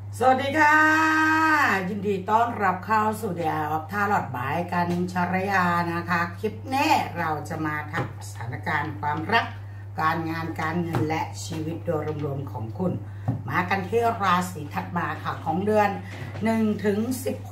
สวัสดีค่ะยินดีต้อนรับเข้าสู่เดียร์ท่าหลอดบายกันชรยานะคะคลิปนี้เราจะมาทำสถานการณ์ความรักการงานการเงินและชีวิตโดยรวมๆของคุณมากันที่ราศีถัดมาค่ะของเดือน1 ถึง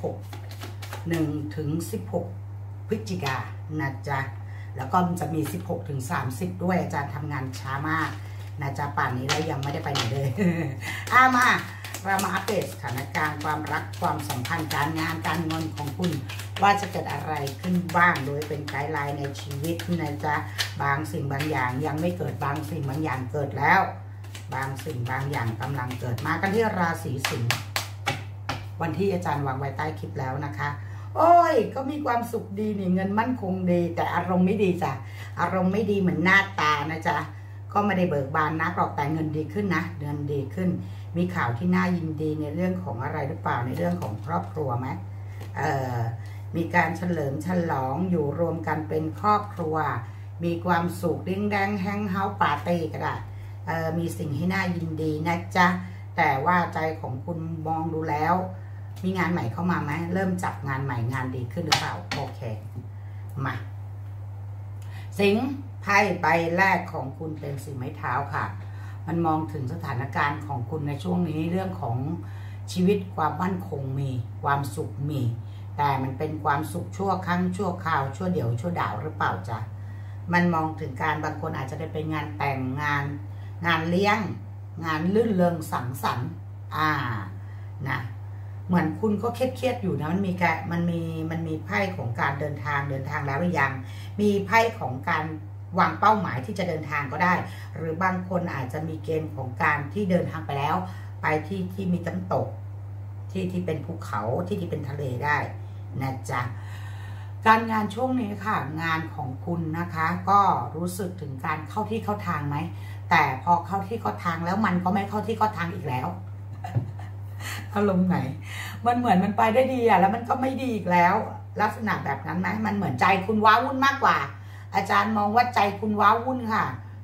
16 พฤศจิกายนนะจ๊ะแล้วก็จะมี16 ถึง 30ด้วยอาจารย์ทำงานช้ามากนะจ๊ะป่านนี้แล้วยังไม่ได้ไปไหนเลยมาเรามาอัปเดตสถานการณ์ความรักความสัมพันธ์การงานการเงินของคุณว่าจะเกิดอะไรขึ้นบ้างโดยเป็นไกด์ไลน์ในชีวิตนะจ๊ะบางสิ่งบางอย่างยังไม่เกิดบางสิ่งบางอย่างเกิดแล้วบางสิ่งบางอย่างกำลังเกิดมากันที่ราศีสิงห์วันที่อาจารย์วางไว้ใต้คลิปแล้วนะคะโอ้ยก็มีความสุขดีนี่เงินมั่นคงดีแต่อารมณ์ไม่ดีจ้ะอารมณ์ไม่ดีเหมือนหน้าตานะจ๊ะก็ไม่ได้เบิกบานนักหรอกแต่เงินดีขึ้นนะเงินดีขึ้นมีข่าวที่น่ายินดีในเรื่องของอะไรหรือเปล่าในเรื่องของครอบครัวไหมมีการเฉลิมฉลองอยู่รวมกันเป็นครอบครัวมีความสุขดิ้งแดงแฮงเฮาปาร์ตี้ก็ได้มีสิ่งให้น่ายินดีนะจ๊ะแต่ว่าใจของคุณมองดูแล้วมีงานใหม่เข้ามาไหมเริ่มจับงานใหม่งานดีขึ้นหรือเปล่าโอเคมาสิงห์ไพ่ใบแรกของคุณเป็นสีไม้เท้าค่ะมันมองถึงสถานการณ์ของคุณในช่วงนี้เรื่องของชีวิตความมั่นคงมีความสุขมีแต่มันเป็นความสุขชั่วครั้งชั่วคราวชั่วเดียวชั่วดาวหรือเปล่าจ๊ะมันมองถึงการบางคนอาจจะได้เป็นงานแต่งงานเลี้ยงงานลื่นเริงสังสรรค์นะเหมือนคุณก็เครียดอยู่นะมันมีไพ่ของการเดินทางแล้วหรือยังมีไพ่ของการวางเป้าหมายที่จะเดินทางก็ได้หรือบางคนอาจจะมีเกณฑ์ของการที่เดินทางไปแล้วไปที่มีน้ำตกที่เป็นภูเขาที่เป็นทะเลได้นะจ๊ะการงานช่วงนี้ค่ะงานของคุณนะคะก็รู้สึกถึงการเข้าที่เข้าทางไหมแต่พอเข้าที่เข้าทางแล้วมันก็ไม่เข้าที่เข้าทางอีกแล้วอารมณ์ไหนมันเหมือนมันไปได้ดีแล้วมันก็ไม่ดีอีกแล้วลักษณะแบบนั้นไหมมันเหมือนใจคุณว้าวุ่นมากกว่าอาจารย์มองว่าใจคุณว้าวุ่นค่ะ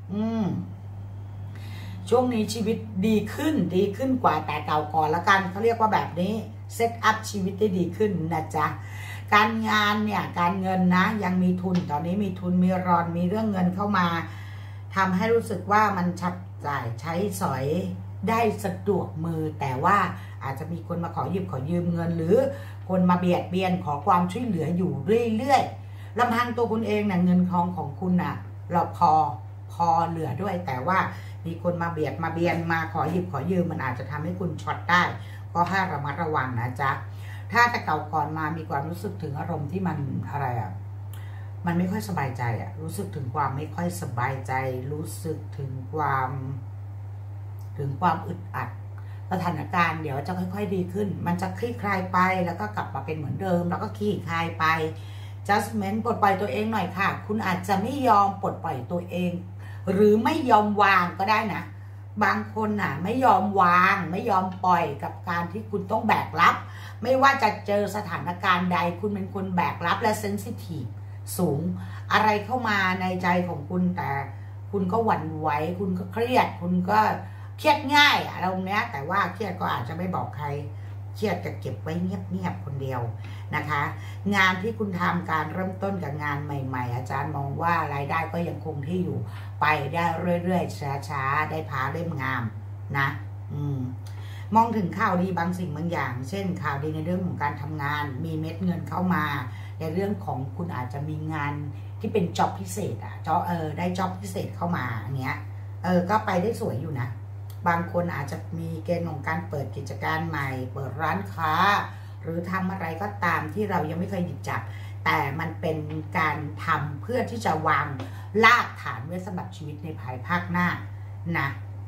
ช่วงนี้ชีวิตดีขึ้นกว่าแต่เก่าก่อนละกันเขาเรียกว่าแบบนี้เซตอัพชีวิตได้ดีขึ้นนะจ๊ะการงานเนี่ยการเงินนะยังมีทุนตอนนี้มีทุนมีรอนมีเรื่องเงินเข้ามาทำให้รู้สึกว่ามันชัดจ่ายใช้สอยได้สะดวกมือแต่ว่าอาจจะมีคนมาขอยืมเงินหรือคนมาเบียดเบียนขอความช่วยเหลืออยู่เรื่อยๆลำพังตัวคุณเองนะเงินทองของคุณนะเราพอเหลือด้วยแต่ว่ามีคนมาเบียดมาเบียนมาขอยืมมันอาจจะทำให้คุณช็อตได้ก็ให้ระมัดระวังนะจ๊ะถ้าแต่เก่าก่อนมามีความรู้สึกถึงอารมณ์ที่มันอะไรมันไม่ค่อยสบายใจรู้สึกถึงความไม่ค่อยสบายใจรู้สึกถึงความอึดอัดสถานการณ์เดี๋ยวจะค่อยๆดีขึ้นมันจะคลี่คลายไปแล้วก็กลับมาเป็นเหมือนเดิมแล้วก็คลี่คลายไป judgment ปลดปล่อยตัวเองหน่อยค่ะคุณอาจจะไม่ยอมปลดปล่อยตัวเองหรือไม่ยอมวางก็ได้นะบางคนไม่ยอมวางไม่ยอมปล่อยกับการที่คุณต้องแบกรับไม่ว่าจะเจอสถานการณ์ใดคุณเป็นคนแบกรับและเซนซิทีฟสูงอะไรเข้ามาในใจของคุณแต่คุณก็หวั่นไหวคุณก็เครียดคุณก็เครียดง่ายอารมณ์เนี้ยแต่ว่าเครียดก็อาจจะไม่บอกใครเครียดจะเก็บไว้เงียบๆคนเดียวนะคะงานที่คุณทำการเริ่มต้นกับงานใหม่ๆอาจารย์มองว่ารายได้ก็ยังคงที่อยู่ไปได้เรื่อยๆช้าๆได้พาเล่มงามนะมองถึงข่าวดีบางสิ่งบางอย่างเช่นข่าวดีในเรื่องของการทำงานมีเม็ดเงินเข้ามาในเรื่องของคุณอาจจะมีงานที่เป็นจ็อบพิเศษได้จ็อบพิเศษเข้ามาอย่างเงี้ยก็ไปได้สวยอยู่นะบางคนอาจจะมีเกณฑ์ของการเปิดกิจการใหม่เปิดร้านค้าหรือทำอะไรก็ตามที่เรายังไม่เคยหยิบจับแต่มันเป็นการทำเพื่อที่จะวางรากฐานไว้สำหรับชีวิตในภายภาคหน้านะ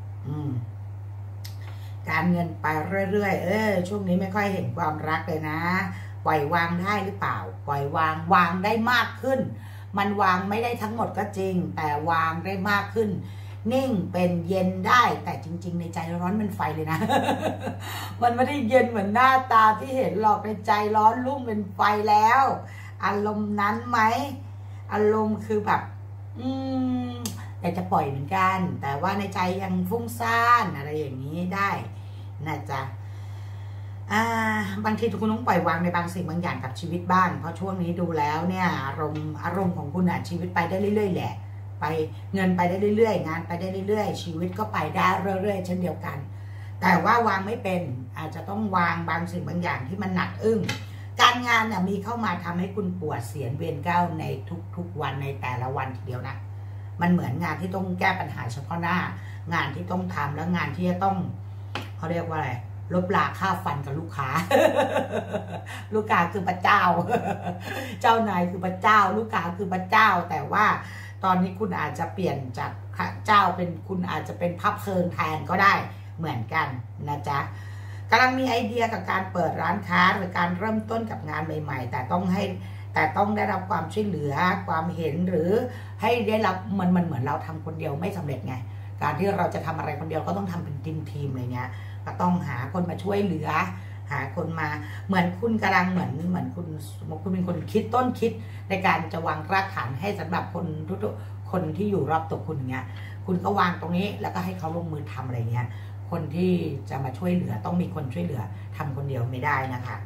การเงินไปเรื่อยๆช่วงนี้ไม่ค่อยเห็นความรักเลยนะปล่อยวางได้หรือเปล่าปล่อยวางได้มากขึ้นมันวางไม่ได้ทั้งหมดก็จริงแต่วางได้มากขึ้นนิ่งเป็นเย็นได้แต่จริงๆในใจร้อนเป็นไฟเลยนะ มันไม่ได้เย็นเหมือนหน้าตาที่เห็นหรอกในใจร้อนรุ่มเป็นไฟแล้วอารมณ์นั้นไหมอารมณ์คือแบบอยากจะปล่อยเหมือนกันแต่ว่าในใจยังฟุ้งซ่านอะไรอย่างนี้ได้นะจ๊ะบางทีคุณต้องปล่อยวางในบางสิ่งบางอย่างกับชีวิตบ้างเพราะช่วงนี้ดูแล้วเนี่ยอารมณ์ของคุณชีวิตไปได้เรื่อยๆแหละไปเงินไปได้เรื่อยๆงานไปได้เรื่อยๆชีวิตก็ไปได้เรื่อยๆเช่นเดียวกันแต่ว่าวางไม่เป็นอาจจะต้องวางบางสิ่งบางอย่างที่มันหนักอึ้งการงานเนี่ยมีเข้ามาทำให้คุณปวดเสียนเวียนเก้าในทุกๆวันในแต่ละวันทีเดียวนะมันเหมือนงานที่ต้องแก้ปัญหาเฉพาะหน้างานที่ต้องทำแล้วงานที่จะต้องเขาเรียกว่าอะไรลบราค่าฟันกับลูกค้า ลูกค้าคือพระเจ้า เจ้านายคือพระเจ้าลูกค้าคือพระเจ้าแต่ว่าตอนนี้คุณอาจจะเปลี่ยนจากพระเจ้าเป็นคุณอาจจะเป็นพระเพลิงแทนก็ได้เหมือนกันนะจ๊ะกำลังมีไอเดียกับการเปิดร้านค้าหรือการเริ่มต้นกับงานใหม่ๆแต่ต้องได้รับความช่วยเหลือความเห็นหรือให้ได้รับมันเหมือนเราทำคนเดียวไม่สำเร็จไงการที่เราจะทำอะไรคนเดียวก็ต้องทำเป็นทีมอะไรเงี้ยก็ต้องหาคนมาช่วยเหลือหาคนมาเหมือนคุณกำลังเหมือนคุณเป็นคนคิดต้นคิดในการจะวางรากฐานให้สำหรับคนทุกคนที่อยู่รอบตัวคุณเงี้ยคุณก็วางตรงนี้แล้วก็ให้เขาลงมือทำอะไรเงี้ยคนที่จะมาช่วยเหลือต้องมีคนช่วยเหลือทำคนเดียวไม่ได้นะคะ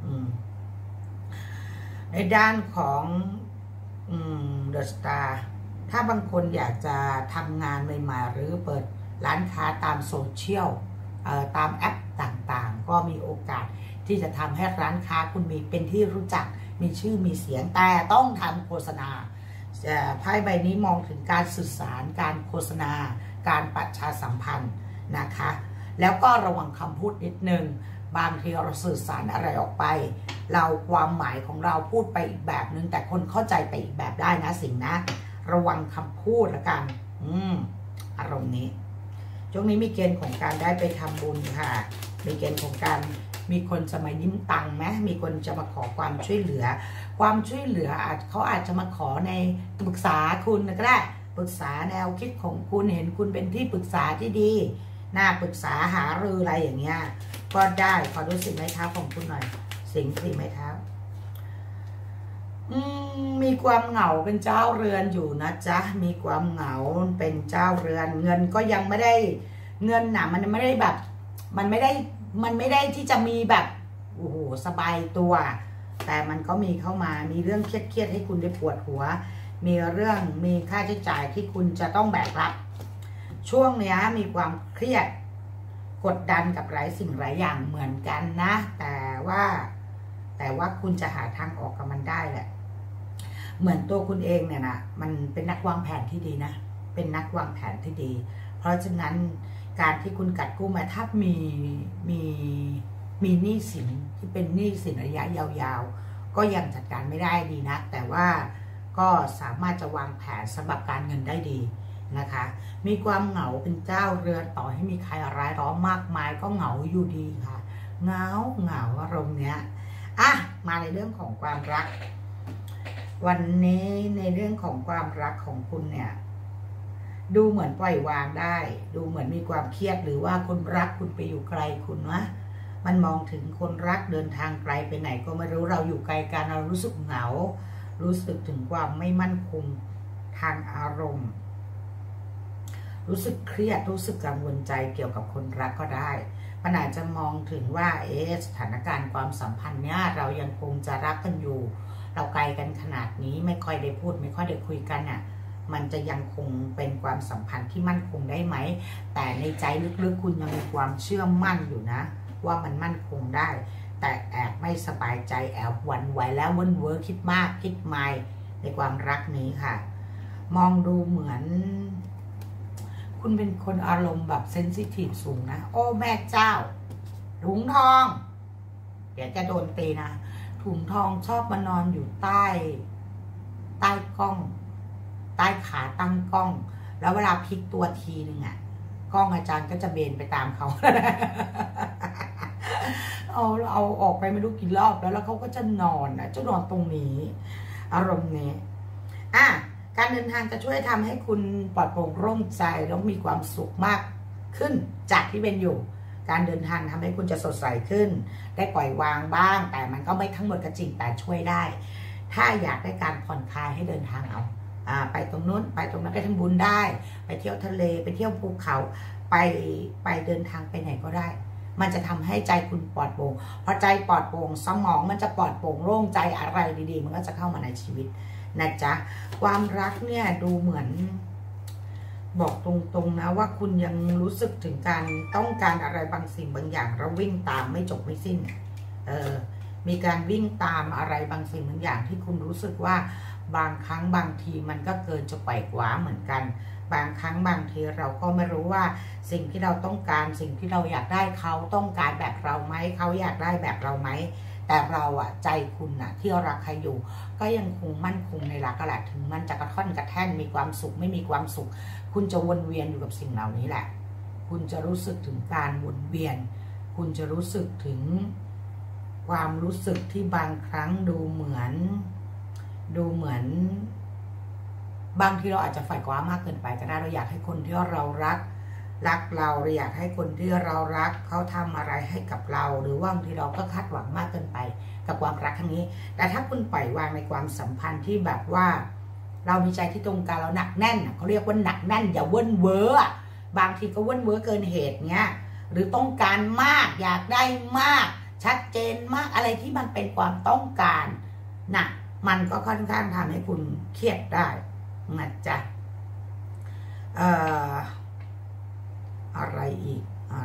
ในด้านของเดอะสตาร์ถ้าบางคนอยากจะทำงานใหม่ๆหรือเปิดร้านค้าตามโซเชียลตามแอปต่างๆก็มีโอกาสที่จะทำให้ร้านค้าคุณมีเป็นที่รู้จักมีชื่อมีเสียงแต่ต้องทำโฆษณาไพ่ใบนี้มองถึงการสื่อสารการโฆษณาการประชาสัมพันธ์นะคะแล้วก็ระวังคำพูดนิดนึงบางทีเราสื่อสารอะไรออกไปเราความหมายของเราพูดไปอีกแบบนึงแต่คนเข้าใจไปอีกแบบได้นะสิ่งนะระวังคำพูดละกันอารมณ์นี้ช่วงนี้มีเกณฑ์ของการได้ไปทำบุญค่ะมีเกณฑ์ของการมีคนจะมายิ้มตังค์ไหมมีคนจะมาขอความช่วยเหลือเขาอาจจะมาขอในปรึกษาคุณก็ได้ปรึกษาแนวคิดของคุณเห็นคุณเป็นที่ปรึกษาที่ดีน่าปรึกษาหารืออะไรอย่างเงี้ยก็ได้ขอดูสิ่งไม้เท้าของคุณหน่อยสิ่งไม้เท้ามีความเหงาเป็นเจ้าเรือนอยู่นะจ๊ะมีความเหงาเป็นเจ้าเรือนเงินก็ยังไม่ได้เงินน่ะมันไม่ได้แบบมันไม่ได้ที่จะมีแบบโอ้โหสบายตัวแต่มันก็มีเข้ามามีเรื่องเครียดให้คุณได้ปวดหัวมีค่าใช้จ่ายที่คุณจะต้องแบกรับช่วงนี้มีความเครียดกดดันกับหลายสิ่งหลายอย่างเหมือนกันนะแต่ว่าคุณจะหาทางออกกับมันได้แหละเหมือนตัวคุณเองเนี่ยนะมันเป็นนักวางแผนที่ดีนะเป็นนักวางแผนที่ดีเพราะฉะนั้นการที่คุณกัดกู้มาถ้ามีหนี้สินที่เป็นหนี้สินระยะยาวๆก็ยังจัดการไม่ได้ดีนะแต่ว่าก็สามารถจะวางแผนสำหรับการเงินได้ดีนะคะมีความเหงาเป็นเจ้าเรือนต่อให้มีใครร้ายร้อนมากมายก็เหงาอยู่ดีค่ะเหงาอารมณ์เนี้ยมาในเรื่องของความรักวันนี้ในเรื่องของความรักของคุณเนี่ยดูเหมือนปล่อยวางได้ดูเหมือนมีความเครียดหรือว่าคนรักคุณไปอยู่ไกลคุณวะมันมองถึงคนรักเดินทางไกลไปไหนก็ไม่รู้เราอยู่ไกลกันเรารู้สึกเหงารู้สึกถึงความไม่มั่นคงทางอารมณ์รู้สึกเครียดรู้สึกกังวลใจเกี่ยวกับคนรักก็ได้มันอาจจะมองถึงว่าสถานการณ์ความสัมพันธ์เนี้ยเรายังคงจะรักกันอยู่เราไกลกันขนาดนี้ไม่ค่อยได้พูดไม่ค่อยได้คุยกันน่ะมันจะยังคงเป็นความสัมพันธ์ที่มั่นคงได้ไหมแต่ในใจลึกๆคุณยังมีความเชื่อมั่นอยู่นะว่ามันมั่นคงได้แต่แอบไม่สบายใจแอบหวั่นไหวแล้ววนเวอร์คิดมากคิดไม่ในความรักนี้ค่ะมองดูเหมือนคุณเป็นคนอารมณ์แบบเซนซิทีฟสูงนะโอ้แม่เจ้าถุงทองเดี๋ยวจะโดนตีนะถุงทองชอบมานอนอยู่ใต้กล้องใต้ขาตั้งกล้องแล้วเวลาพลิกตัวทีนึงกล้องอาจารย์ก็จะเบนไปตามเขา เอาออกไปไม่รู้กี่รอบแล้วเขาก็จะนอนจะนอนตรงนี้อารมณ์นี้การเดินทางจะช่วยทำให้คุณปลอดโปร่งโล่งใจแล้วมีความสุขมากขึ้นจากที่เป็นอยู่การเดินทางทำให้คุณจะสดใสขึ้นได้ปล่อยวางบ้างแต่มันก็ไม่ทั้งหมดก็จริงแต่ช่วยได้ถ้าอยากได้การผ่อนคลายให้เดินทางไปตรงนู้นไปตรงนั้นไปทำบุญได้ไปเที่ยวทะเลไปเที่ยวภูเขาไปเดินทางไปไหนก็ได้มันจะทำให้ใจคุณปลอดโปร่งพอใจปลอดโปร่งสมองมันจะปลอดโปร่งโล่งใจอะไรดีๆมันก็จะเข้ามาในชีวิตนะจ๊ะความรักเนี่ยดูเหมือนบอกตรงๆนะว่าคุณยังรู้สึกถึงการต้องการอะไรบางสิ่งบางอย่างแล้ววิ่งตามไม่จบไม่สิ้นมีการวิ่งตามอะไรบางสิ่งบางอย่างที่คุณรู้สึกว่าบางครั้งบางทีมันก็เกินจะไปกว่าเหมือนกันบางครั้งบางทีเราก็ไม่รู้ว่าสิ่งที่เราต้องการสิ่งที่เราอยากได้เขาต้องการแบบเราไหมเขาอยากได้แบบเราไหมแต่เราอะใจคุณอะที่รักใครอยู่ก็ยังคงมั่นคงในรักแหละถึงมันจะกระท่อนกระแท่นมีความสุขไม่มีความสุขคุณจะวนเวียนอยู่กับสิ่งเหล่านี้แหละคุณจะรู้สึกถึงการวนเวียนคุณจะรู้สึกถึงความรู้สึกที่บางครั้งดูเหมือนบางทีเราอาจจะฝ่ายกว้างมากเกินไปก็ได้เราอยากให้คนที่เรารักเราอยากให้คนที่เรารักเขาทำอะไรให้กับเราหรือว่าบางทีเราก็คาดหวังมากเกินไปกับความรักครั้งนี้แต่ถ้าคุณปล่อยวางในความสัมพันธ์ที่แบบว่าเรามีใจที่ตรงกันเราหนักแน่นเขาเรียกว่าหนักแน่นอย่าเว้นเว้อบางทีก็เว้นเว้อเกินเหตุเนี้ยหรือต้องการมากอยากได้มากชัดเจนมากอะไรที่มันเป็นความต้องการน่ะมันก็ค่อนข้างทำให้คุณเครียดได้นะจ๊ะอะไรอีก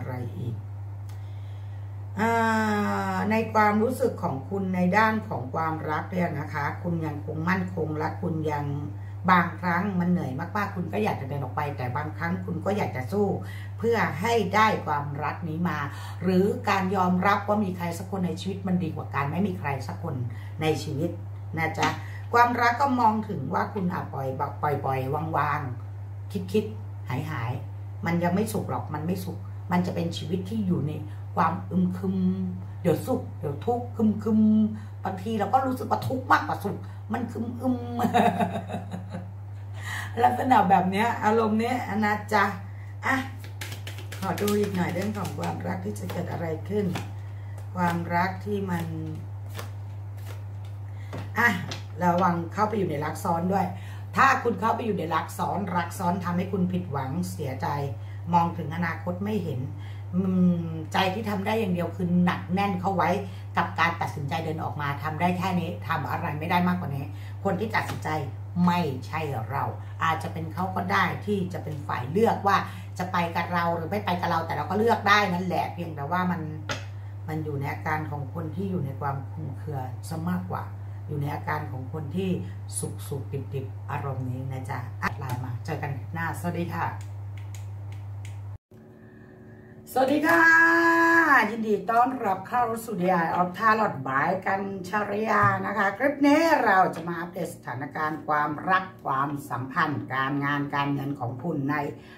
ในความรู้สึกของคุณในด้านของความรักเนี่ยนะคะคุณยังคงมั่นคงและคุณยังบางครั้งมันเหนื่อยมากๆคุณก็อยากจะเดินออกไปแต่บางครั้งคุณก็อยากจะสู้เพื่อให้ได้ความรักนี้มาหรือการยอมรับว่ามีใครสักคนในชีวิตมันดีกว่าการไม่มีใครสักคนในชีวิตนะจ๊ะความรักก็มองถึงว่าคุณปล่อยวางคิดหายมันยังไม่สุขหรอกมันไม่สุขมันจะเป็นชีวิตที่อยู่ในความคึมเดี๋ยวสุขเดี๋ยวทุกข์คึมบางทีเราก็รู้สึกว่าทุกข์มากกว่าสุขมันคึมลักษณะแบบนี้อารมณ์นี้นะจ๊ะขอดูอีกหน่อยเรื่องของความรักที่จะเกิดอะไรขึ้นความรักที่มันระวังเข้าไปอยู่ในรักซ้อนด้วยถ้าคุณเข้าไปอยู่ในรักซ้อนทำให้คุณผิดหวังเสียใจมองถึงอนาคตไม่เห็นใจที่ทำได้อย่างเดียวคือหนักแน่นเข้าไว้กับการตัดสินใจเดินออกมาทำได้แค่นี้ทำอะไรไม่ได้มากกว่านี้คนที่ตัดสินใจไม่ใช่เราอาจจะเป็นเขาก็ได้ที่จะเป็นฝ่ายเลือกว่าจะไปกับเราหรือไม่ไปกับเราแต่เราก็เลือกได้นั่นแหละเพียงแต่ว่ามันอยู่ในอาการของคนที่อยู่ในความคลุมเครือซะมากกว่าอยู่ในอาการของคนที่สุขดิบอารมณ์นี้นะจ๊ะไลน์มาเจอกันหน้าสวัสดีค่ะสวัสดีค่ะยินดีต้อนรับเข้าสู่ดีไอออฟทาร์ลอดบายกันชริยานะคะคลิปนี้เราจะมาอัปเดตสถานการณ์ความรักความสัมพันธ์การงานการเงินของคุณใน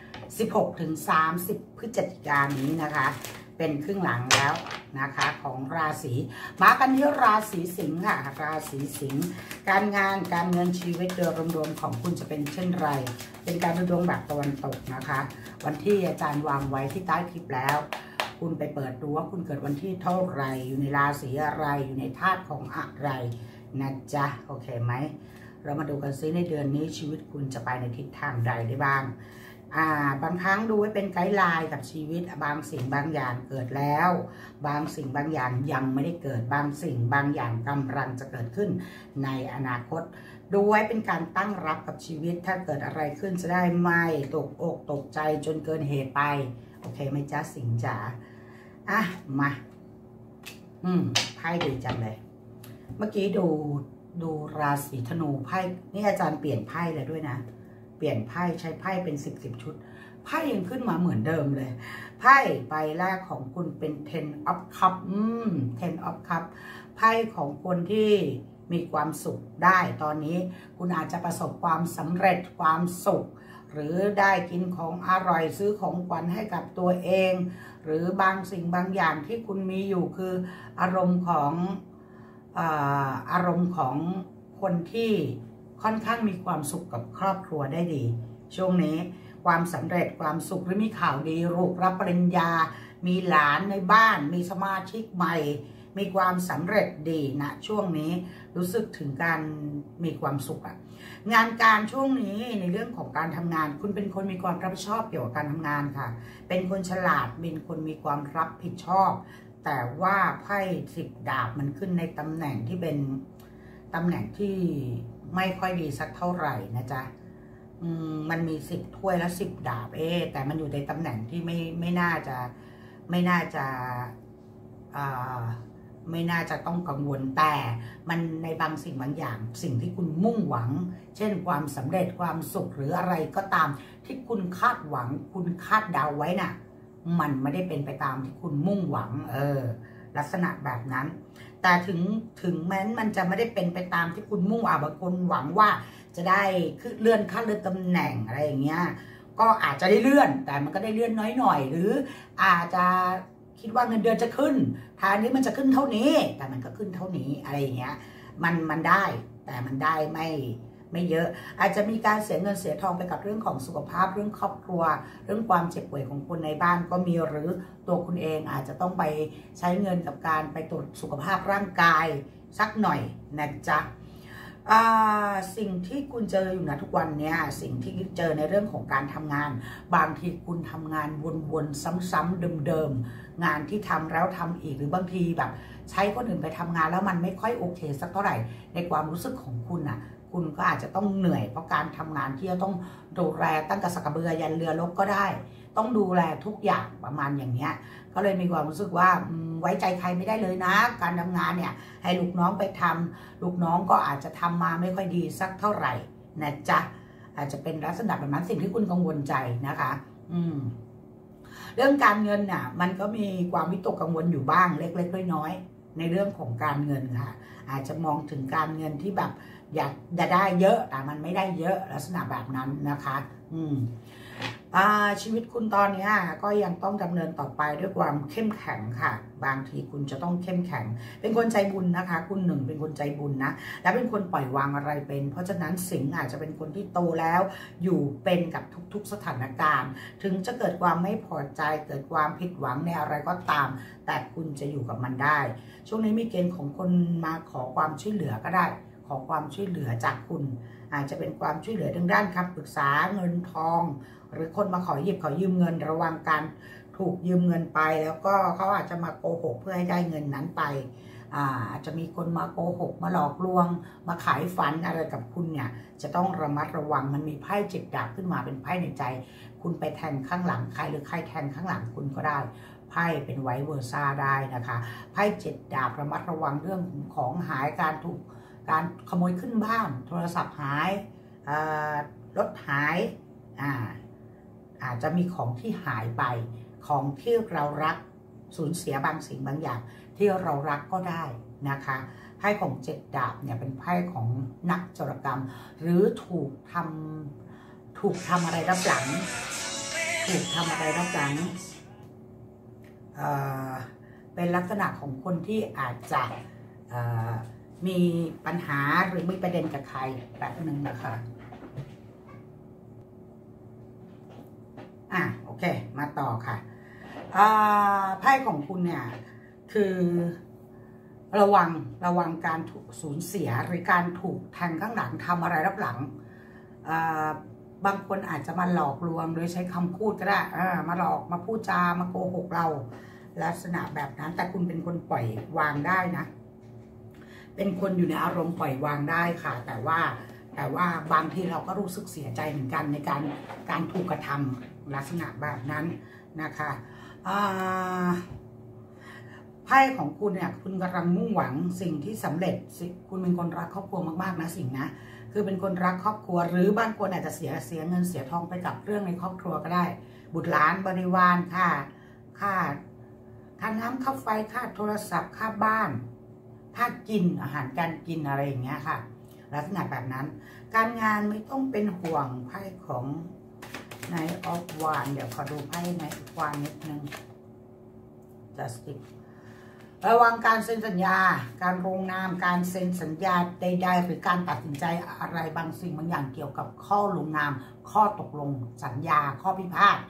16-30 พฤศจิกายนนี้นะคะเป็นครึ่งหลังแล้วนะคะของราศีมากันที่ราศีสิงห์ค่ะราศีสิงห์การงานการเงินชีวิตโดยรวมๆของคุณจะเป็นเช่นไรเป็นการดูดวงแบบตะวันตกนะคะวันที่อาจารย์วางไว้ที่ใต้คลิปแล้วคุณไปเปิดดูว่าคุณเกิดวันที่เท่าไรอยู่ในราศีอะไรอยู่ในธาตุของอะไรนะจ๊ะโอเคไหมเรามาดูกันซิในเดือนนี้ชีวิตคุณจะไปในทิศทางใดได้บ้างบางครั้งดูไว้เป็นไกด์ไลน์กับชีวิตบางสิ่งบางอย่างเกิดแล้วบางสิ่งบางอย่างยังไม่ได้เกิดบางสิ่งบางอย่างกำลังจะเกิดขึ้นในอนาคตดูไว้เป็นการตั้งรับกับชีวิตถ้าเกิดอะไรขึ้นจะได้ไม่ตกอกตกใจจนเกินเหตุไปโอเคไหมจ๊ะสิงห์จ๋ามาไพ่ดีจังเลยเมื่อกี้ดูราศีธนูไพ่นี่อาจารย์เปลี่ยนไพ่เลยด้วยนะเปลี่ยนไพ่ใช้ไพ่เป็น10ชุดไพ่ยังขึ้นมาเหมือนเดิมเลยไพ่ใบแรกของคุณเป็น Ten of Cup Ten of Cup ไพ่ของคนที่มีความสุขได้ตอนนี้คุณอาจจะประสบความสำเร็จความสุขหรือได้กินของอร่อยซื้อของขวัญให้กับตัวเองหรือบางสิ่งบางอย่างที่คุณมีอยู่คืออารมณ์ของคนที่ค่อนข้างมีความสุขกับครอบครัวได้ดีช่วงนี้ความสำเร็จความสุขหรือมีข่าวดีลูกรับปริญญามีหลานในบ้านมีสมาชิกใหม่มีความสำเร็จดีนะช่วงนี้รู้สึกถึงการมีความสุขอะงานการช่วงนี้ในเรื่องของการทำงานคุณเป็นคนมีความรับผิดชอบเกี่ยวกับการทำงานค่ะเป็นคนฉลาดเป็นคนมีความรับผิดชอบแต่ว่าไพ่10 ดาบมันขึ้นในตำแหน่งที่เป็นตำแหน่งที่ไม่ค่อยดีสักเท่าไหร่นะจ๊ะมันมี10 ถ้วยและ10 ดาบแต่มันอยู่ในตำแหน่งที่ไม่น่าจะไม่น่าจะต้องกังวลแต่มันในบางสิ่งบางอย่างสิ่งที่คุณมุ่งหวังเช่นความสำเร็จความสุขหรืออะไรก็ตามที่คุณคาดหวังคุณคาดเดาไว้น่ะมันไม่ได้เป็นไปตามที่คุณมุ่งหวังลักษณะแบบนั้นแต่ถึงแม้มันจะไม่ได้เป็นไปตามที่คุณมุ่งบางคนหวังว่าจะได้เลื่อนขั้นเลื่อนตำแหน่งอะไรอย่างเงี้ยก็อาจจะได้เลื่อนแต่มันก็ได้เลื่อนน้อยหน่อยหรืออาจจะคิดว่าเงินเดือนจะขึ้นทางนี้มันจะขึ้นเท่านี้แต่มันก็ขึ้นเท่านี้อะไรอย่างเงี้ยมันได้แต่มันได้ไม่เยอะอาจจะมีการเสียเงินเสียทองไปกับเรื่องของสุขภาพเรื่องครอบครัวเรื่องความเจ็บป่วยของคนในบ้านก็มีหรือตัวคุณเองอาจจะต้องไปใช้เงินกับการไปตรวจสุขภาพร่างกายสักหน่อยนะจ๊ะสิ่งที่คุณเจออยู่นะทุกวันเนี้ยสิ่งที่เจอในเรื่องของการทำงานบางทีคุณทำงานวนๆซ้ำๆเดิมๆงานที่ทำแล้วทำอีกหรือบางทีแบบใช้คนอื่นไปทำงานแล้วมันไม่ค่อยโอเคสักเท่าไหร่ในความรู้สึกของคุณน่ะคุณก็อาจจะต้องเหนื่อยเพราะการทำงานที่จะต้องดูแลตั้งแต่สักกระเบือยันเรือรบก็ได้ต้องดูแลทุกอย่างประมาณอย่างเนี้ยก็เลยมีความรู้สึกว่าไว้ใจใครไม่ได้เลยนะการทำงานเนี่ยให้ลูกน้องไปทำลูกน้องก็อาจจะทำมาไม่ค่อยดีสักเท่าไหร่นะจ๊ะอาจจะเป็นลักษณะแบบนั้นสิ่งที่คุณกังวลใจนะคะเรื่องการเงินน่ะมันก็มีความวิตกกังวลอยู่บ้างเล็กๆน้อยๆในเรื่องของการเงินค่ะอาจจะมองถึงการเงินที่แบบอยากจะได้เยอะแต่มันไม่ได้เยอะลักษณะแบบนั้นนะคะชีวิตคุณตอนนี้ก็ยังต้องดำเนินต่อไปด้วยความเข้มแข็งค่ะบางทีคุณจะต้องเข้มแข็งเป็นคนใจบุญนะคะคุณหนึ่งเป็นคนใจบุญนะและเป็นคนปล่อยวางอะไรเป็นเพราะฉะนั้นสิงห์อาจจะเป็นคนที่โตแล้วอยู่เป็นกับทุกๆสถานการณ์ถึงจะเกิดความไม่พอใจเกิดความผิดหวังในอะไรก็ตามแต่คุณจะอยู่กับมันได้ช่วงนี้มีเกณฑ์ของคนมาขอความช่วยเหลือก็ได้ขอความช่วยเหลือจากคุณอาจจะเป็นความช่วยเหลือทางด้านคำปรึกษาเงินทองหรือคนมาขอยืมเงินระวังการถูกยืมเงินไปแล้วก็เขาอาจจะมาโกหกเพื่อให้ได้เงินนั้นไปอาจจะมีคนมาโกหกมาหลอกลวงมาขายฝันอะไรกับคุณเนี่ยจะต้องระมัดระวังมันมีไพ่7 ดาบขึ้นมาเป็นไพ่ในใจคุณไปแทงข้างหลังใครหรือใครแทงข้างหลังคุณก็ได้ไพ่เป็นไวเวอร์ซ่าได้นะคะไพ่7 ดาบระมัดระวังเรื่องของหายการถูกการขโมยขึ้นบ้านโทรศัพท์หายรถหายอาจจะมีของที่หายไปของที่เรารักสูญเสียบางสิ่งบางอย่างที่เรารักก็ได้นะคะไพ่ของ7 ดาบเนี่ยเป็นไพ่ของนักโจรกรรมหรือถูกทำอะไรรับหลังเป็นลักษณะของคนที่อาจจะมีปัญหาหรือมีประเด็นกับใครแบบนึงนะคะโอเคมาต่อค่ะไพ่ของคุณเนี่ยคือระวังการถูกสูญเสียหรือการถูกแทงข้างหลังทำอะไรรับหลังบางคนอาจจะมาหลอกลวงโดยใช้คำพูดก็ได้มาหลอกมาพูดจามาโกหกเราลักษณะแบบนั้นแต่คุณเป็นคนปล่อยวางได้นะเป็นคนอยู่ในอารมณ์ปล่อยวางได้ค่ะแต่ว่าบางทีเราก็รู้สึกเสียใจเหมือนกันในการถูกกระทำลักษณะแบบนั้นนะคะไพ่ของคุณเนี่ยคุณกำลังมุ่งหวังสิ่งที่สำเร็จคุณเป็นคนรักครอบครัวมากๆนะสิ่งนะคือเป็นคนรักครอบครัวหรือบางคนอาจจะเสียเงินเสียทองไปกับเรื่องในครอบครัวก็ได้บุตรหลานบริวารค่าน้ำค่าไฟค่าโทรศัพท์ค่าบ้านค่ากินอาหารการกินอะไรอย่างเงี้ยค่ะลักษณะแบบนั้นการงานไม่ต้องเป็นห่วงไพ่ของในออฟวานเดี๋ยวขอดูไพ่ในออฟวานนิดนึงJustice ระวังการเซ็นสัญญาการลงนามการเซ็นสัญญาใดๆหรือการตัดสินใจอะไรบางสิ่งบางอย่างเกี่ยวกับข้อลงนามข้อตกลงสัญญาข้อพิพาท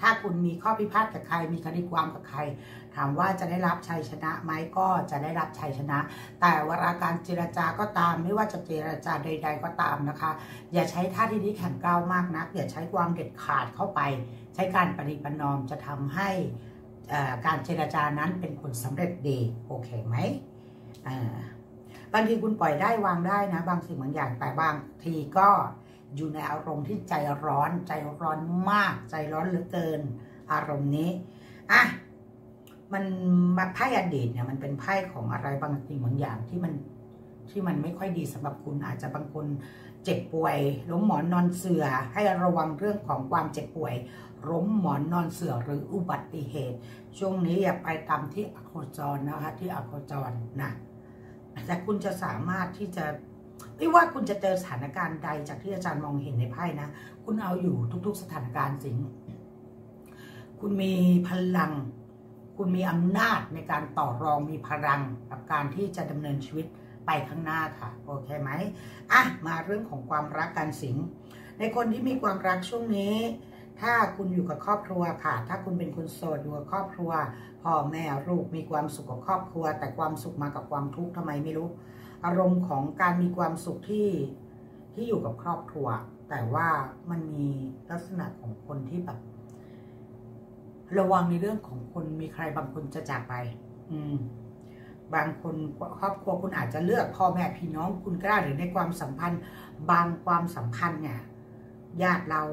ถ้าคุณมีข้อพิพาทกับใครมีคดีความกับใครถามว่าจะได้รับชัยชนะไหมก็จะได้รับชัยชนะแต่เวลาการเจรจาก็ตามไม่ว่าจะเจรจาใดๆก็ตามนะคะอย่าใช้ท่าทีที่แข็งกร้าวมากนักอย่าใช้ความเด็ดขาดเข้าไปใช้การปฏิบัตินอมจะทำให้การเจรจานั้นเป็นผลสำเร็จดีโอเคไหมบางทีคุณปล่อยได้วางได้นะบางสิ่งบางอย่างแต่บางทีก็อยู่ในอารมณ์ที่ใจร้อนมากใจร้อนเหลือเกินอารมณ์นี้มันไพ่อดีตเนี่ยมันเป็นไพ่ของอะไรบางสิ่งบางอย่างที่มันไม่ค่อยดีสำหรับคุณอาจจะบางคนเจ็บป่วยล้มหมอนนอนเสื่อให้ระวังเรื่องของความเจ็บป่วยล้มหมอนนอนเสื่อหรืออุบัติเหตุช่วงนี้อย่าไปตามที่อโคจรนะคะที่อโคจรนะแต่คุณจะสามารถที่จะไม่ว่าคุณจะเจอสถานการณ์ใดจากที่อาจารย์มองเห็นในไพ่นะคุณเอาอยู่ทุกๆสถานการณ์สิงคุณมีพลังคุณมีอำนาจในการต่อรองมีพลังกับการที่จะดำเนินชีวิตไปข้างหน้าค่ะโอเคไหมมาเรื่องของความรักการสิงในคนที่มีความรักช่วงนี้ถ้าคุณอยู่กับครอบครัวค่ะถ้าคุณเป็นคนโสดอยู่กับครอบครัวพ่อแม่ลูกมีความสุขกับครอบครัวแต่ความสุขมากับความทุกข์ทำไมไม่รู้อารมณ์ของการมีความสุขที่อยู่กับครอบครัวแต่ว่ามันมีลักษณะของคนที่แบบระวังในเรื่องของคนมีใครบางคนจะจากไปบางคนครอบครัวคุณอาจจะเลือกพ่อแม่พี่น้องคุณก็ได้หรือในความสัมพันธ์บางความสัมพันธ์เนี่ยญาติเรา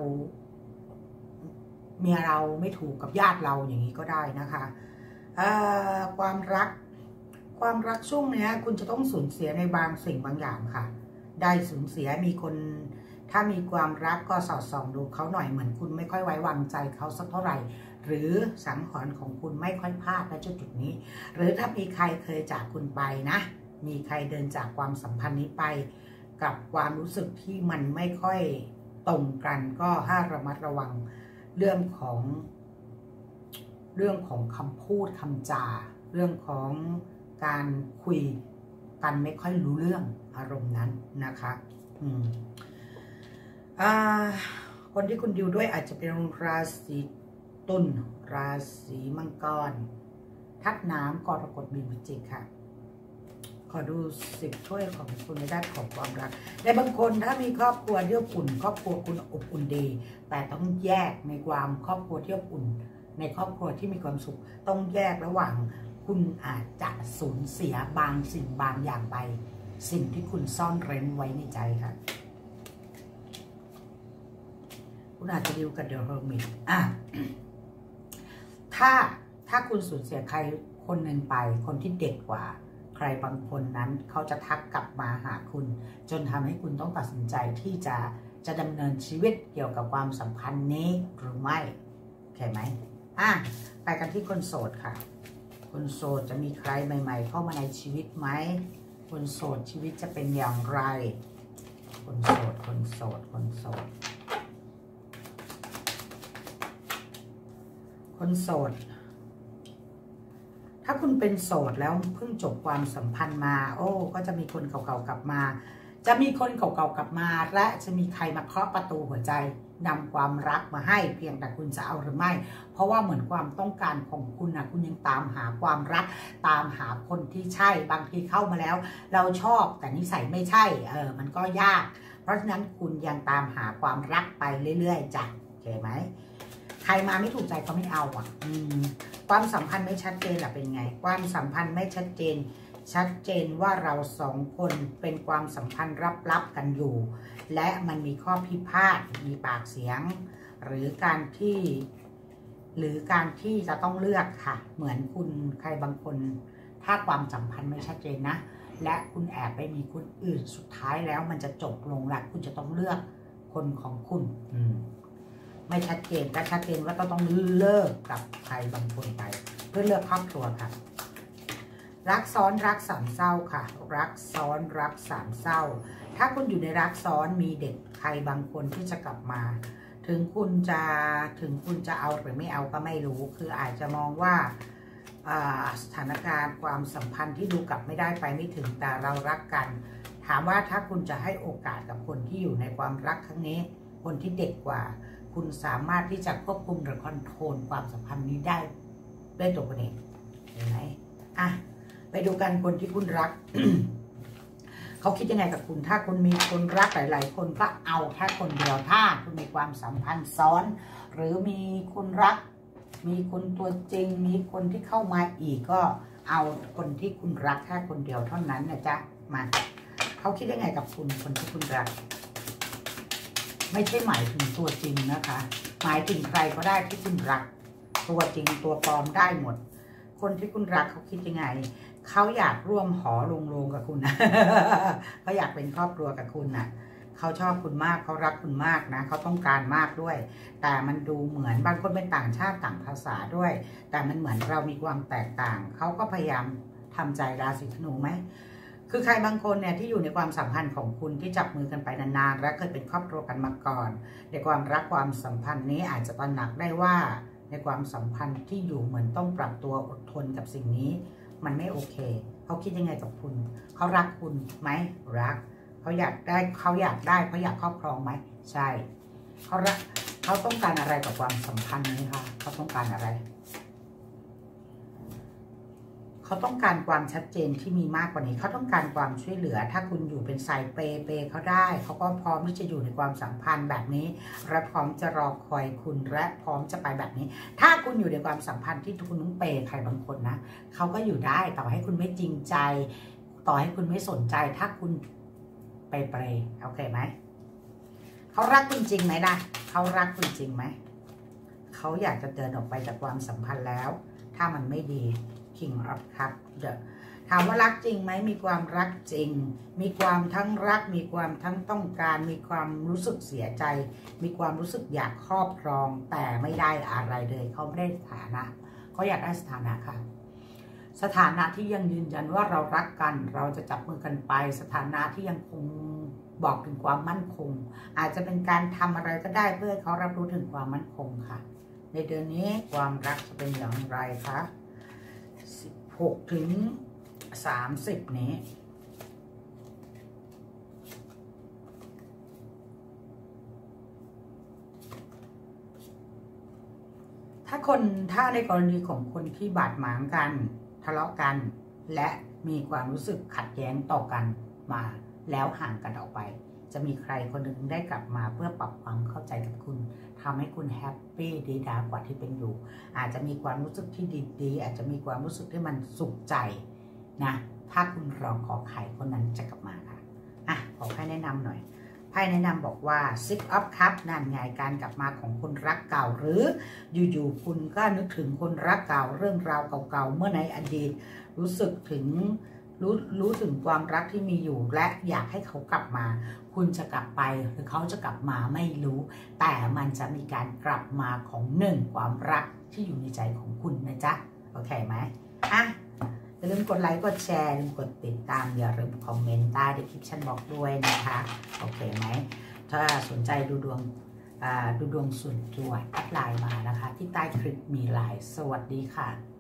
เมียเราไม่ถูกกับญาติเราอย่างนี้ก็ได้นะคะความรักช่วงนี้คุณจะต้องสูญเสียในบางสิ่งบางอย่างค่ะได้สูญเสียมีคนถ้ามีความรักก็สอดส่องดูเขาหน่อยเหมือนคุณไม่ค่อยไว้วางใจเขาสักเท่าไหร่หรือสังหรณ์ของคุณไม่ค่อยพลาดณจุดนี้หรือถ้ามีใครเคยจากคุณไปนะมีใครเดินจากความสัมพันธ์นี้ไปกับความรู้สึกที่มันไม่ค่อยตรงกันก็ให้ระมัดระวังเรื่องของคำพูดคำจาเรื่องของการคุยกันไม่ค่อยรู้เรื่องอารมณ์นั้นนะคะคนที่คุณดิวด้วยอาจจะเป็นราศีตุลราศีมังกรทัดน้ำกรกฎมีนพิจิกค่ะขอดู10 ถ้วยของคุณในด้านของความรักในบางคนถ้ามีครอบครัวที่อบอุ่นครอบครัวคุณอบอุ่นดีแต่ต้องแยกในความครอบครัวที่อบอุ่นในครอบครัวที่มีความสุขต้องแยกระหว่างคุณอาจจะสูญเสียบางสิ่งบางอย่างไปสิ่งที่คุณซ่อนเร้นไว้ในใจค่ะคุณอาจจะดิวกับเดอะเฮอร์มิตถ้าคุณสูญเสียใครคนหนึ่งไปคนที่เด็กกว่าใครบางคนนั้นเขาจะทักกลับมาหาคุณจนทำให้คุณต้องตัดสินใจที่จะดำเนินชีวิตเกี่ยวกับความสัมพันธ์นี้หรือไม่โอเคไหมไปกันที่คนโสดค่ะคนโสดจะมีใครใหม่ๆเข้ามาในชีวิตไหมคนโสดชีวิตจะเป็นอย่างไรคนโสดถ้าคุณเป็นโสดแล้วเพิ่งจบความสัมพันธ์มาก็จะมีคนเก่าๆกลับมาและจะมีใครมาเคาะประตูหัวใจนำความรักมาให้เพียงแต่คุณจะเอาหรือไม่เพราะว่าเหมือนความต้องการของคุณนะคุณยังตามหาความรักตามหาคนที่ใช่บางทีเข้ามาแล้วเราชอบแต่นิสัยไม่ใช่มันก็ยากเพราะฉะนั้นคุณยังตามหาความรักไปเรื่อยๆจ้ะโอเคไหมใครมาไม่ถูกใจก็ไม่เอาความสัมพันธ์ไม่ชัดเจนหรือเป็นไงความสัมพันธ์ไม่ชัดเจนว่าเราสองคนเป็นความสัมพันธ์ลับๆกันอยู่และมันมีข้อพิพาทมีปากเสียงหรือการที่จะต้องเลือกค่ะเหมือนคุณใครบางคนถ้าความสัมพันธ์ไม่ชัดเจนนะและคุณแอบไปมีคนอื่นสุดท้ายแล้วมันจะจบลงละคุณจะต้องเลือกคนของคุณไม่ชัดเจนแต่ชัดเจนว่าต้องเลิกกับใครบางคนไปเพื่อเลือกครอบครัวค่ะรักซ้อนรักสามเศร้าค่ะรักซ้อนรักสามเศร้าถ้าคุณอยู่ในรักซ้อนมีเด็กใครบางคนที่จะกลับมาถึงคุณจะเอาหรือไม่เอาก็ไม่รู้คืออาจจะมองว่าสถานการณ์ความสัมพันธ์ที่ดูกลับไม่ได้ไปไม่ถึงแต่เรารักกันถามว่าถ้าคุณจะให้โอกาสกับคนที่อยู่ในความรักครั้งนี้คนที่เด็กกว่าคุณสามารถที่จะควบคุมหรือคอนโทรลความสัมพันธ์นี้ได้ด้วยตัวคุณเองเห็นไหมอ่ะไปดูกันคนที่คุณรัก เขาคิดยังไงกับคุณถ้าคุณมีคนรักหลายๆคนก็เอาแค่คนเดียวถ้าคุณมีความสัมพันธ์ซ้อนหรือมีคนรักมีคนตัวจริงมีคนที่เข้ามาอีกก็เอาคนที่คุณรักแค่คนเดียวเท่านั้นนะจ๊ะมาเขาคิดยังไงกับคุณคนที่คุณรักไม่ใช่หมายถึงตัวจริงนะคะหมายถึงใครก็ได้ที่คุณรักตัวจริงตัวปลอมได้หมดคนที่คุณรักเขาคิดยังไงเขาอยากร่วมหอลงโรงกับคุณนะเขาอยากเป็นครอบครัวกับคุณนะเขาชอบคุณมากเขารักคุณมากนะเขาต้องการมากด้วยแต่มันดูเหมือนบางคนเป็นต่างชาติต่างภาษาด้วยแต่มันเหมือนเรามีความแตกต่างเขาก็พยายามทำใจราศีธนูไหมคือใครบางคนเนี่ยที่อยู่ในความสัมพันธ์ของคุณที่จับมือกันไปนานๆและเคยเป็นครอบครัวกันมาก่อนในความรักความสัมพันธ์นี้อาจจะตระหนักได้ว่าในความสัมพันธ์ที่อยู่เหมือนต้องปรับตัวอดทนกับสิ่งนี้มันไม่โอเคเขาคิดยังไงกับคุณเขารักคุณไหมรักเขาอยากได้เขาอยากครอบครองไหมใช่เขารักเขาต้องการอะไรกับความสัมพันธ์นี้คะเขาต้องการอะไรเขาต้องการความชัดเจนที่มีมากกว่านี้เขาต้องการความช่วยเหลือถ้าคุณอยู่เป็นสายเปย์เขาได้เขาก็พร้อมที่จะอยู่ในความสัมพันธ์แบบนี้และพร้อมจะรอคอยคุณและพร้อมจะไปแบบนี้ถ้าคุณอยู่ในความสัมพันธ์ที่คุณต้องเปย์ใครบางคนนะเขาก็อยู่ได้ต่อให้คุณไม่จริงใจต่อให้คุณไม่สนใจถ้าคุณไปเปย์โอเคไหมเขารักคุณจริงไหมนะเขารักคุณจริงไหมเขาอยากจะเดินออกไปจากความสัมพันธ์แล้วถ้ามันไม่ดีKing of Cups ถามว่ารักจริงไหมมีความรักจริงมีความทั้งรักมีความทั้งต้องการมีความรู้สึกเสียใจมีความรู้สึกอยากครอบครองแต่ไม่ได้อะไรเลยเขาไม่ได้สถานะเขาอยากได้สถานะค่ะสถานะที่ยังยืนยันว่าเรารักกันเราจะจับมือกันไปสถานะที่ยังคงบอกถึงความมั่นคงอาจจะเป็นการทำอะไรก็ได้เพื่อให้เขารับรู้ถึงความมั่นคงค่ะในเดือนนี้ความรักจะเป็นอย่างไรคะ16 ถึง 30นี้ถ้าในกรณีของคนที่บาดหมางกันทะเลาะกันและมีความรู้สึกขัดแย้งต่อกันมาแล้วห่างกันออกไปจะมีใครคนหนึ่งได้กลับมาเพื่อปรับความเข้าใจกับคุณทำให้คุณแฮปปี้ดีดากว่าที่เป็นอยู่อาจจะมีความรู้สึกที่ดีอาจจะมีความรู้สึกที่มันสุขใจนะถ้าคุณลองขอไข่คนนั้นจะกลับมาค่ะขอไพ่แนะนำหน่อยไพ่แนะนำบอกว่า Six of Cups นั่นไงการกลับมาของคนรักเก่าหรืออยู่ๆคุณก็นึกถึงคนรักเก่าเรื่องราวเก่าๆเมื่อในอดีตรู้สึกถึงรู้ถึงความรักที่มีอยู่และอยากให้เขากลับมาคุณจะกลับไปหรือเขาจะกลับมาไม่รู้แต่มันจะมีการกลับมาของความรักที่อยู่ในใจของคุณนะจ๊ะโอเคไหมอย่าลืมกดไลค์กดแชร์อย่าลืมกดติดตามอย่าลืมคอมเมนต์ใต้ดีคริปชั่นบอกด้วยนะคะโอเคไหมถ้าสนใจดูดวงส่วนตัวแอดไลน์มานะคะที่ใต้คลิปมีไลน์สวัสดีค่ะ